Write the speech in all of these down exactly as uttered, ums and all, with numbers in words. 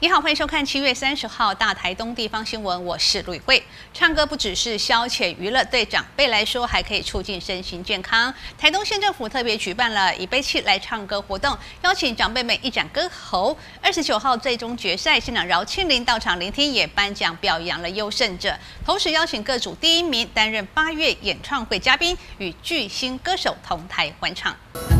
你好，欢迎收看七月三十号大台东地方新闻，我是陆宇慧。唱歌不只是消遣娱乐，对长辈来说还可以促进身心健康。台东县政府特别举办了以悲泣来唱歌活动，邀请长辈们一展歌喉。二十九号最终决赛，县长饶庆铃到场聆听，也颁奖表扬了优胜者，同时邀请各组第一名担任八月演唱会嘉宾，与巨星歌手同台欢唱。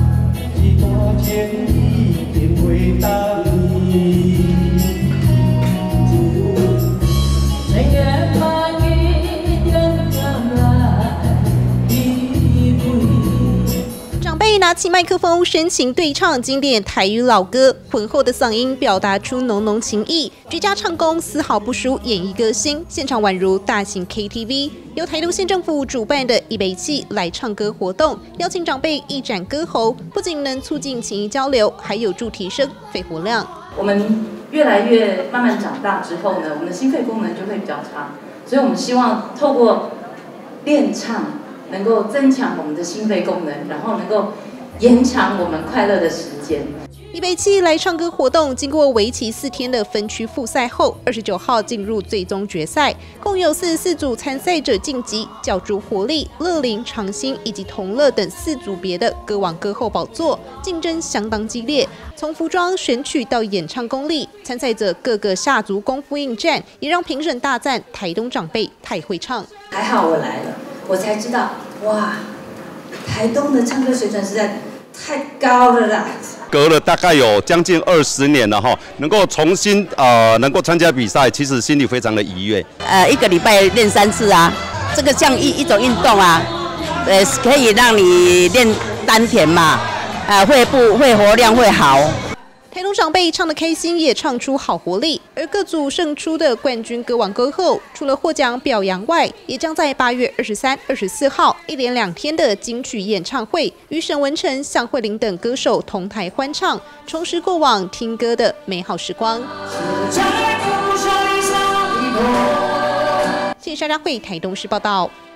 长辈拿起麦克风，深情对唱经典台语老歌，浑厚的嗓音表达出浓浓情意，绝佳唱功丝毫不输演艺歌星，现场宛如大型 K T V。由台东县政府主办的一杯气来唱歌活动，邀请长辈一展歌喉，不仅能促进情谊交流，还有助提升肺活量。 我们越来越慢慢长大之后呢，我们的心肺功能就会比较差，所以我们希望透过练唱，能够增强我们的心肺功能，然后能够延长我们快乐的时间。 一杯气来唱歌活动经过为期四天的分区复赛后，二十九号进入最终决赛，共有四十四组参赛者晋级，角逐活力、乐龄、长兴以及同乐等四组别的歌王歌后宝座，竞争相当激烈。从服装、选曲到演唱功力，参赛者各个下足功夫应战，也让评审大赞台东长辈太会唱。 还好我来了，我才知道，哇，台东的唱歌水准实在太高了啦！ 隔了大概有将近二十年了哈，能够重新呃能够参加比赛，其实心里非常的愉悦。 呃，一个礼拜练三次啊，这个像一一种运动啊，呃，可以让你练丹田嘛，呃，肺部肺活量会好。 台东长辈唱得开心，也唱出好活力。而各组胜出的冠军歌王歌后，除了获奖表扬外，也将在八月二十三、二十四号一连两天的金曲演唱会，与沈文程、向慧玲等歌手同台欢唱，重拾过往听歌的美好时光。谢谢沙嘉慧台东市报道。